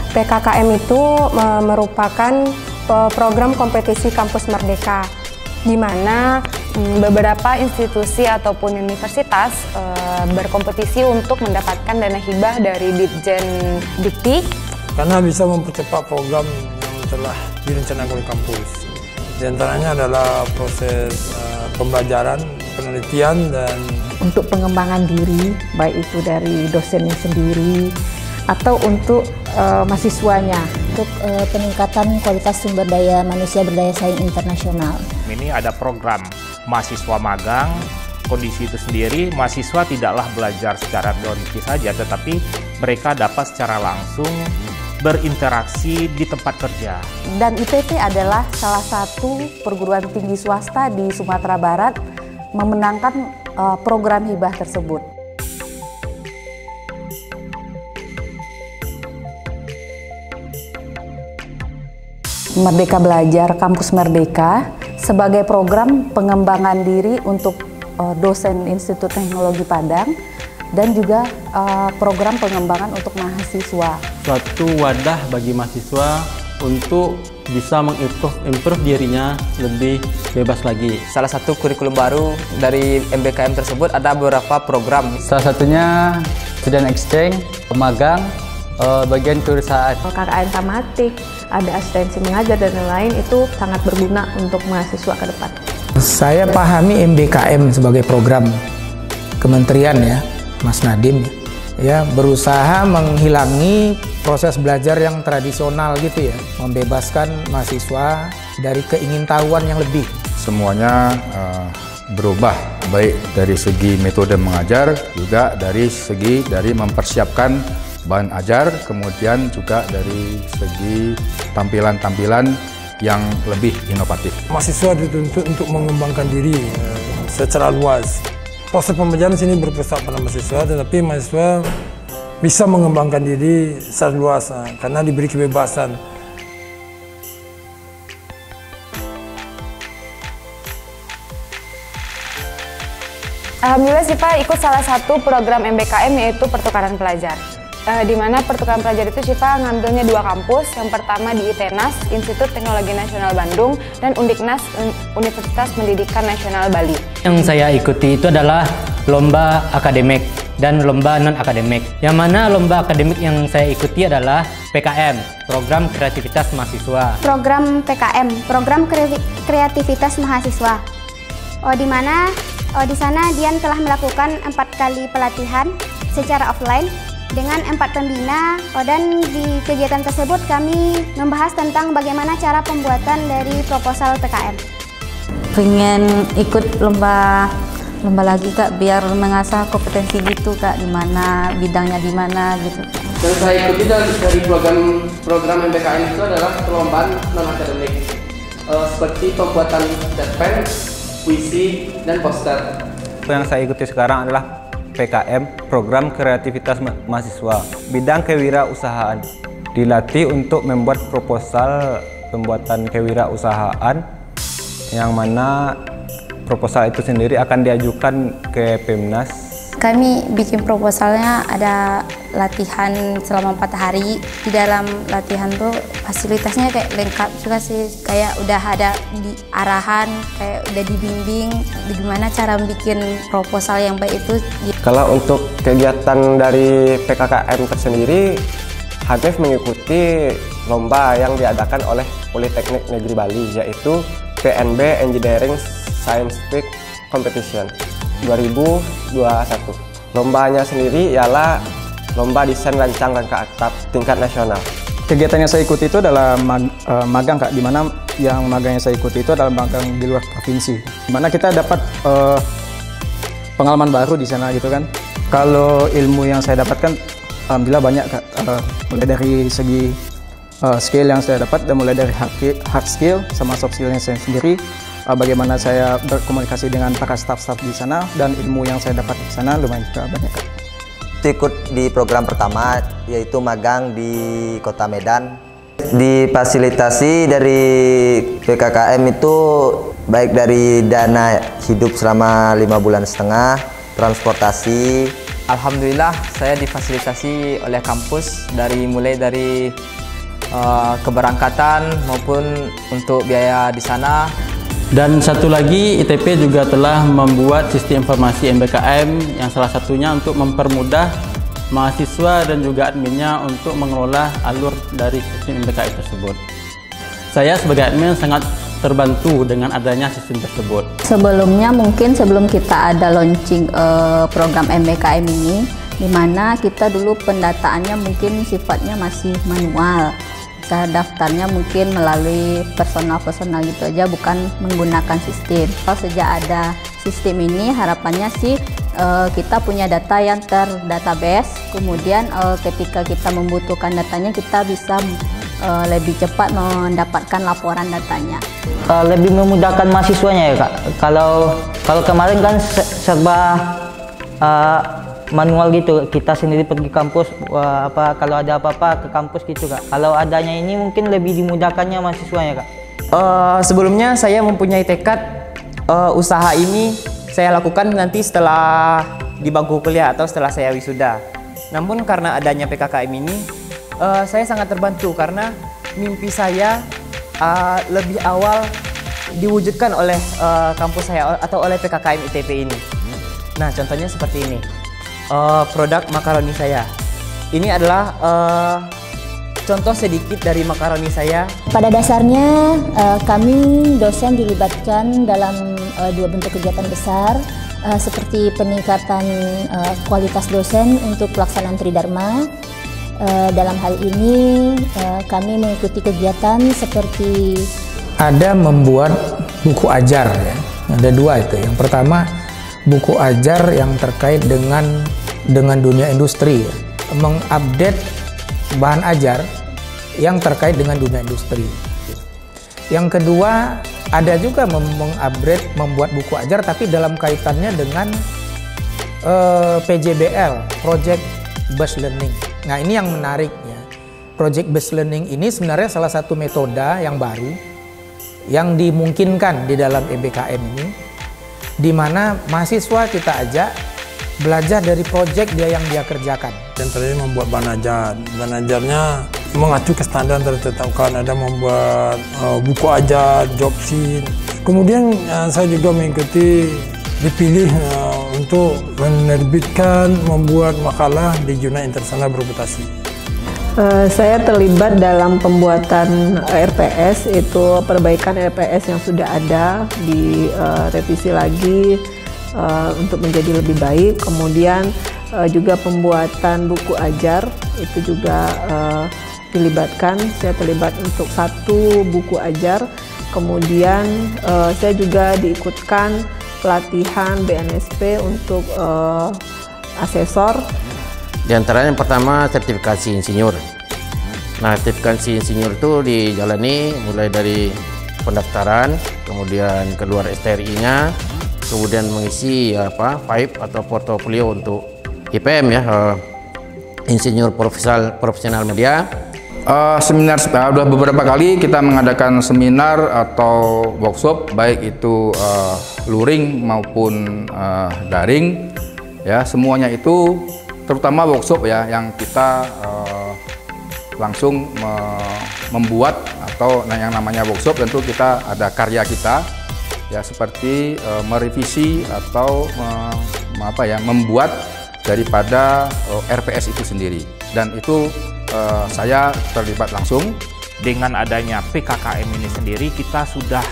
PKKM itu merupakan program kompetisi kampus merdeka, di mana beberapa institusi ataupun universitas berkompetisi untuk mendapatkan dana hibah dari Ditjen Dikti. Karena bisa mempercepat program yang telah direncanakan oleh kampus. Di antaranya adalah proses pembelajaran, penelitian, dan untuk pengembangan diri, baik itu dari dosennya sendiri atau untuk mahasiswanya, untuk peningkatan kualitas sumber daya manusia berdaya saing internasional. Ini ada program mahasiswa magang. Kondisi itu sendiri, mahasiswa tidaklah belajar secara teoritis saja, tetapi mereka dapat secara langsung berinteraksi di tempat kerja. Dan IPT adalah salah satu perguruan tinggi swasta di Sumatera Barat memenangkan program hibah tersebut. Merdeka Belajar Kampus Merdeka sebagai program pengembangan diri untuk dosen Institut Teknologi Padang dan juga program pengembangan untuk mahasiswa. Suatu wadah bagi mahasiswa untuk bisa mengimprove dirinya lebih bebas lagi. Salah satu kurikulum baru dari MBKM tersebut ada beberapa program. Salah satunya student exchange, magang, bagian kewirausahaan. KKN tematik, ada asistensi mengajar dan lain-lain, itu sangat berguna untuk mahasiswa ke depan. Saya pahami MBKM sebagai program kementerian ya, Mas Nadiem ya, berusaha menghilangi proses belajar yang tradisional gitu ya, membebaskan mahasiswa dari keingintahuan yang lebih. Semuanya berubah, baik dari segi metode mengajar, juga dari segi mempersiapkan bahan ajar, kemudian juga dari segi tampilan-tampilan yang lebih inovatif. Mahasiswa dituntut untuk mengembangkan diri secara luas. Proses pembelajaran sini berpusat pada mahasiswa, tetapi mahasiswa bisa mengembangkan diri secara luas karena diberi kebebasan. Alhamdulillah sih Pak ikut salah satu program MBKM yaitu pertukaran pelajar. Di mana pertukaran pelajar itu Syifa ngambilnya 2 kampus, yang pertama di ITENAS, Institut Teknologi Nasional Bandung, dan Undiknas, Universitas Pendidikan Nasional Bali. Yang saya ikuti itu adalah lomba akademik dan lomba non-akademik. Yang mana lomba akademik yang saya ikuti adalah PKM, Program Kreativitas Mahasiswa. Program PKM, Program Kreativitas Mahasiswa. Di sana Dian telah melakukan 4 kali pelatihan secara offline dengan 4 pembina, dan di kegiatan tersebut kami membahas tentang bagaimana cara pembuatan dari proposal PKM. Pengen ikut lomba lagi Kak, biar mengasah kompetensi gitu Kak, di mana bidangnya di mana gitu. Dan saya ikuti dari program MBKM itu adalah perlombaan non akademik seperti pembuatan cerpen, puisi, dan poster. Yang saya ikuti sekarang adalah PKM, Program Kreativitas Mahasiswa, bidang kewirausahaan. Dilatih untuk membuat proposal pembuatan kewirausahaan, yang mana proposal itu sendiri akan diajukan ke Pemnas. Kami bikin proposalnya ada latihan selama 4 hari. Di dalam latihan tuh fasilitasnya kayak lengkap juga sih, kayak udah ada di arahan, kayak udah dibimbing gimana cara bikin proposal yang baik itu. Kalau untuk kegiatan dari PKKM tersendiri, Hanif mengikuti lomba yang diadakan oleh Politeknik Negeri Bali, yaitu PNB Engineering Scientific Competition 2021. Lombanya sendiri ialah lomba desain rancang rangka atap tingkat nasional. Kegiatan yang saya ikuti itu adalah magang Kak, di mana yang magang yang saya ikuti itu adalah magang di luar provinsi. Di mana kita dapat pengalaman baru di sana gitu kan. Kalau ilmu yang saya dapatkan alhamdulillah banyak Kak, mulai dari segi skill yang saya dapat, dan mulai dari hard skill sama soft skill yang saya sendiri, bagaimana saya berkomunikasi dengan para staff-staff di sana, dan ilmu yang saya dapat di sana lumayan juga banyak Kak. Ikut di program pertama yaitu magang di Kota Medan. Difasilitasi dari PKKM itu baik dari dana hidup selama 5,5 bulan, transportasi. Alhamdulillah saya difasilitasi oleh kampus mulai dari keberangkatan maupun untuk biaya di sana. Dan satu lagi, ITP juga telah membuat sistem informasi MBKM yang salah satunya untuk mempermudah mahasiswa dan juga adminnya untuk mengelola alur dari sistem MBKM tersebut. Saya sebagai admin sangat terbantu dengan adanya sistem tersebut. Sebelumnya mungkin sebelum kita ada launching program MBKM ini, di mana kita dulu pendataannya mungkin sifatnya masih manual. Daftarnya mungkin melalui personal gitu aja, bukan menggunakan sistem. Sejak ada sistem ini, harapannya sih kita punya data yang terdatabase, kemudian ketika kita membutuhkan datanya kita bisa lebih cepat mendapatkan laporan datanya. Lebih memudahkan mahasiswanya ya Kak. Kalau kemarin kan serba manual gitu, kita sendiri pergi kampus, kalau ada apa-apa ke kampus gitu Kak. Kalau adanya ini mungkin lebih dimudahkannya mahasiswanya Kak. Sebelumnya saya mempunyai tekad usaha ini saya lakukan nanti setelah di bangku kuliah atau setelah saya wisuda. Namun karena adanya PKKM ini, saya sangat terbantu karena mimpi saya lebih awal diwujudkan oleh kampus saya atau oleh PKKM ITP ini. Nah, contohnya seperti ini. Produk makaroni saya. Ini adalah contoh sedikit dari makaroni saya. Pada dasarnya kami dosen dilibatkan dalam dua bentuk kegiatan besar seperti peningkatan kualitas dosen untuk pelaksanaan Tridharma. Dalam hal ini kami mengikuti kegiatan seperti ada membuat buku ajar ya. Ada dua itu. Yang pertama buku ajar yang terkait dengan dunia industri ya. Mengupdate bahan ajar yang terkait dengan dunia industri. Yang kedua ada juga mengupgrade membuat buku ajar tapi dalam kaitannya dengan PJBL, Project Based Learning. Nah ini yang menarik ya. Project Based Learning ini sebenarnya salah satu metode yang baru yang dimungkinkan di dalam MBKM ini, di mana mahasiswa kita ajak belajar dari proyek yang dia kerjakan. Dan terakhir membuat bahan ajar. Bahan ajarnya mengacu ke standar yang ditetapkan. Ada membuat buku ajar, job sheet. Kemudian saya juga mengikuti dipilih untuk menerbitkan, membuat makalah di jurnal internasional bereputasi. Saya terlibat dalam pembuatan RPS, itu perbaikan RPS yang sudah ada, direvisi lagi untuk menjadi lebih baik. Kemudian juga pembuatan buku ajar itu juga dilibatkan. Saya terlibat untuk 1 buku ajar. Kemudian saya juga diikutkan pelatihan BNSP untuk asesor. Di antaranya yang pertama sertifikasi insinyur. Nah, sertifikasi insinyur itu dijalani mulai dari pendaftaran, kemudian keluar STRI-nya, kemudian mengisi pipe atau portofolio untuk IPM ya, insinyur profesional media. Seminar sudah beberapa kali kita mengadakan seminar atau workshop, baik itu luring maupun daring ya, semuanya itu terutama workshop ya yang kita langsung membuat atau yang namanya workshop tentu kita ada karya kita ya, seperti merevisi atau membuat daripada RPS itu sendiri, dan itu saya terlibat langsung. Dengan adanya PKKM ini sendiri kita sudah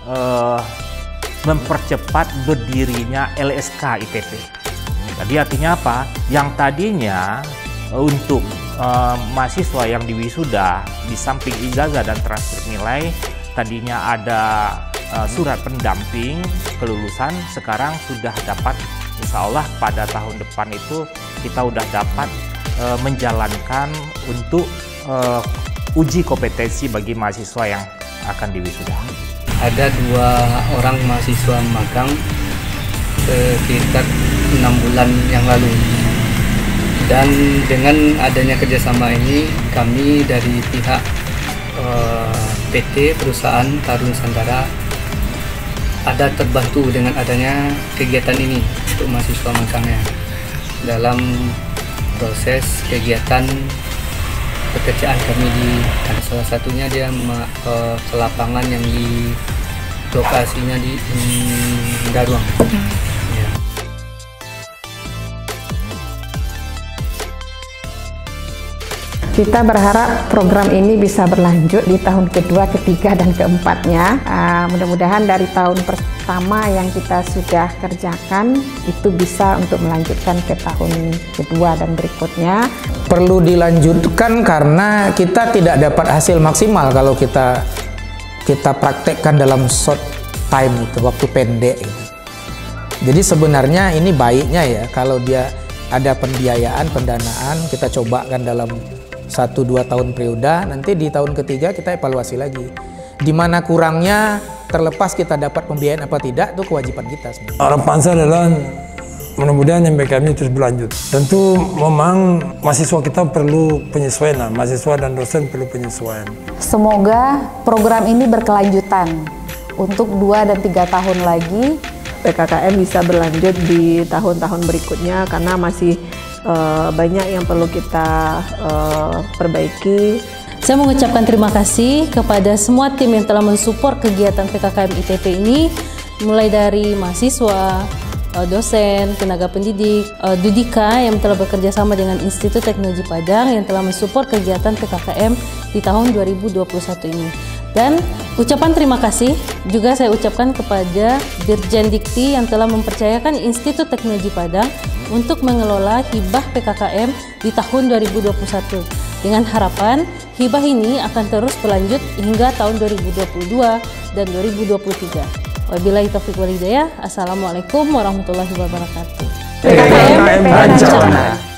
mempercepat berdirinya LSK ITP. Jadi artinya apa? Yang tadinya untuk mahasiswa yang diwisuda di samping ijazah dan transkrip nilai tadinya ada surat pendamping kelulusan, sekarang sudah dapat, insya Allah pada tahun depan itu kita udah dapat menjalankan untuk uji kompetensi bagi mahasiswa yang akan diwisuda. Ada 2 orang mahasiswa magang sekitar 6 bulan yang lalu, dan dengan adanya kerjasama ini kami dari pihak PT Perusahaan Taru Nusantara ada terbantu dengan adanya kegiatan ini untuk mahasiswa magangnya dalam proses kegiatan pekerjaan kami ada salah satunya dia ke lapangan yang di lokasinya di Daruang. Ya. Kita berharap program ini bisa berlanjut di tahun kedua, ketiga, dan keempatnya. Mudah-mudahan dari tahun pertama yang kita sudah kerjakan itu bisa untuk melanjutkan ke tahun kedua dan berikutnya. Perlu dilanjutkan karena kita tidak dapat hasil maksimal kalau kita praktekkan dalam short time itu, waktu pendek gitu. Jadi sebenarnya ini baiknya ya kalau dia ada pembiayaan, pendanaan, kita cobakan dalam 1-2 tahun periode, nanti di tahun ketiga kita evaluasi lagi. Di mana kurangnya, terlepas kita dapat pembiayaan apa tidak, itu kewajiban kita sebenarnya. Harapan saya adalah mudah-mudahan MBKM ini terus berlanjut. Tentu memang mahasiswa kita perlu penyesuaian, mahasiswa dan dosen perlu penyesuaian. Semoga program ini berkelanjutan untuk 2 dan 3 tahun lagi. PKKM bisa berlanjut di tahun-tahun berikutnya karena masih banyak yang perlu kita perbaiki. Saya mengucapkan terima kasih kepada semua tim yang telah mensupport kegiatan PKKM ITP ini, mulai dari mahasiswa, dosen, tenaga pendidik, Dudika yang telah bekerja sama dengan Institut Teknologi Padang yang telah mensupport kegiatan PKKM di tahun 2021 ini. Dan ucapan terima kasih juga saya ucapkan kepada Dirjen Dikti yang telah mempercayakan Institut Teknologi Padang untuk mengelola hibah PKKM di tahun 2021. Dengan harapan hibah ini akan terus berlanjut hingga tahun 2022 dan 2023. Wabillahi taufiq wal hidayah. Assalamualaikum warahmatullahi wabarakatuh. PKKM Rancana.